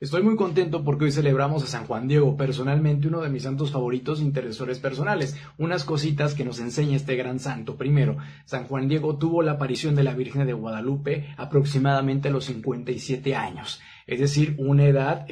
Estoy muy contento porque hoy celebramos a San Juan Diego, personalmente uno de mis santos favoritos, intercesores personales. Unas cositas que nos enseña este gran santo. Primero, San Juan Diego tuvo la aparición de la Virgen de Guadalupe aproximadamente a los 57 años. Es decir, una edad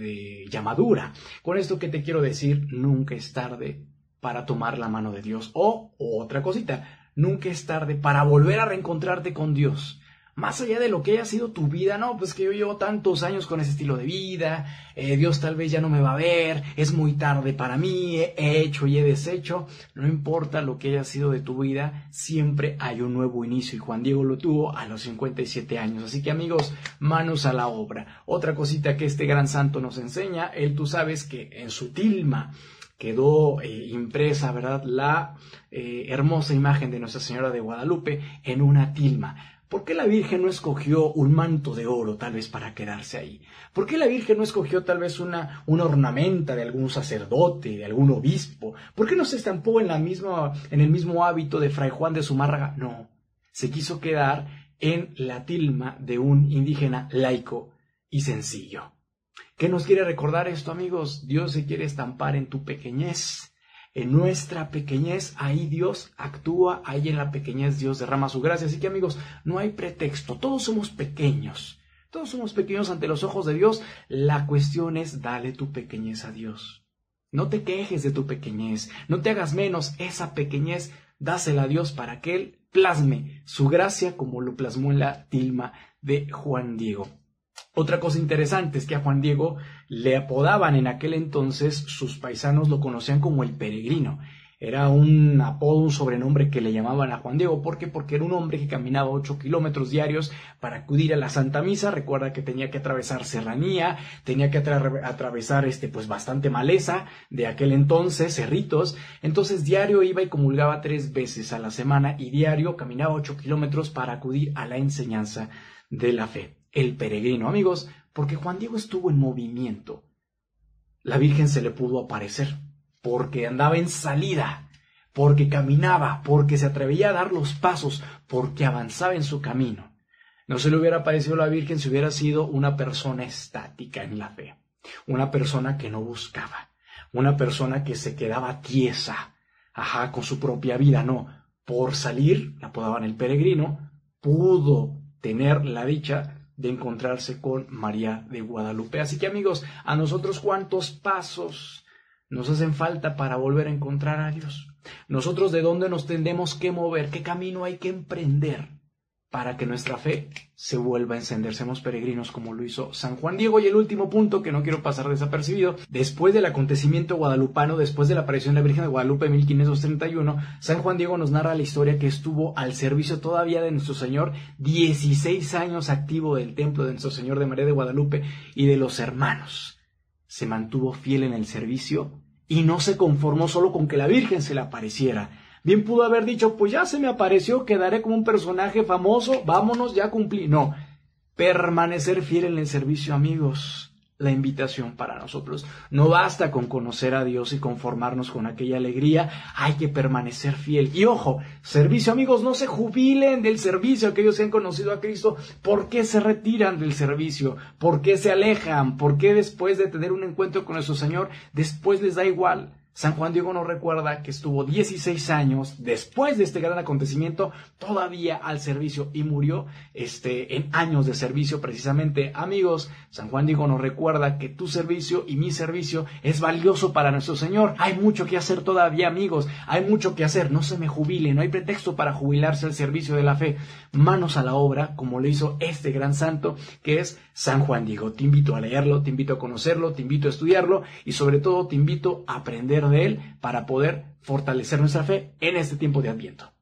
ya madura. Con esto, ¿qué te quiero decir? Nunca es tarde para tomar la mano de Dios. O otra cosita, nunca es tarde para volver a reencontrarte con Dios. Más allá de lo que haya sido tu vida, no, pues que yo llevo tantos años con ese estilo de vida, Dios tal vez ya no me va a ver, es muy tarde para mí, he hecho y he deshecho. No importa lo que haya sido de tu vida, siempre hay un nuevo inicio, y Juan Diego lo tuvo a los 57 años. Así que, amigos, manos a la obra. Otra cosita que este gran santo nos enseña, tú sabes que en su tilma quedó impresa, ¿verdad?, la hermosa imagen de Nuestra Señora de Guadalupe en una tilma. ¿Por qué la Virgen no escogió un manto de oro tal vez para quedarse ahí? ¿Por qué la Virgen no escogió tal vez una ornamenta de algún sacerdote, de algún obispo? ¿Por qué no se estampó en el mismo hábito de Fray Juan de Zumárraga? No, se quiso quedar en la tilma de un indígena laico y sencillo. ¿Qué nos quiere recordar esto, amigos? Dios se quiere estampar en tu pequeñez. En nuestra pequeñez, ahí Dios actúa, ahí en la pequeñez Dios derrama su gracia. Así que, amigos, no hay pretexto, todos somos pequeños ante los ojos de Dios. La cuestión es, dale tu pequeñez a Dios. No te quejes de tu pequeñez, no te hagas menos. Esa pequeñez, dásela a Dios para que Él plasme su gracia como lo plasmó en la tilma de Juan Diego. Otra cosa interesante es que a Juan Diego le apodaban en aquel entonces, sus paisanos lo conocían como el peregrino. Era un apodo, un sobrenombre que le llamaban a Juan Diego. ¿Por qué? Porque era un hombre que caminaba 8 kilómetros diarios para acudir a la Santa Misa. Recuerda que tenía que atravesar serranía, tenía que atravesar pues bastante maleza de aquel entonces, cerritos. Entonces diario iba y comulgaba 3 veces a la semana y diario caminaba 8 kilómetros para acudir a la enseñanza de la fe. El peregrino, amigos, porque Juan Diego estuvo en movimiento. La Virgen se le pudo aparecer porque andaba en salida, porque caminaba, porque se atrevía a dar los pasos, porque avanzaba en su camino. No se le hubiera aparecido a la Virgen si hubiera sido una persona estática en la fe, una persona que no buscaba, una persona que se quedaba tiesa, con su propia vida. No, por salir, la apodaban el peregrino, pudo tener la dicha de encontrarse con María de Guadalupe. Así que, amigos, a nosotros, ¿cuántos pasos nos hacen falta para volver a encontrar a Dios? Nosotros, ¿de dónde nos tendremos que mover? ¿Qué camino hay que emprender para que nuestra fe se vuelva a encender? Seamos peregrinos como lo hizo San Juan Diego. Y el último punto que no quiero pasar desapercibido: después del acontecimiento guadalupano, después de la aparición de la Virgen de Guadalupe en 1531, San Juan Diego nos narra la historia que estuvo al servicio todavía de nuestro Señor, 16 años activo del templo de nuestro Señor de María de Guadalupe y de los hermanos. Se mantuvo fiel en el servicio y no se conformó solo con que la Virgen se le apareciera. Bien pudo haber dicho, pues ya se me apareció, quedaré como un personaje famoso, vámonos, ya cumplí. No, permanecer fiel en el servicio, amigos. La invitación para nosotros. No basta con conocer a Dios y conformarnos con aquella alegría, hay que permanecer fiel. Y ojo, servicio, amigos, no se jubilen del servicio. Aquellos que han conocido a Cristo, ¿por qué se retiran del servicio? ¿Por qué se alejan? ¿Por qué después de tener un encuentro con nuestro Señor, después les da igual? San Juan Diego nos recuerda que estuvo 16 años después de este gran acontecimiento todavía al servicio y murió en años de servicio precisamente. Amigos, San Juan Diego nos recuerda que tu servicio y mi servicio es valioso para nuestro Señor. Hay mucho que hacer todavía, amigos, hay mucho que hacer. No se me jubile, no hay pretexto para jubilarse al servicio de la fe. Manos a la obra, como lo hizo este gran santo que es San Juan Diego. Te invito a leerlo, te invito a conocerlo, te invito a estudiarlo y sobre todo te invito a aprender de él para poder fortalecer nuestra fe en este tiempo de Adviento.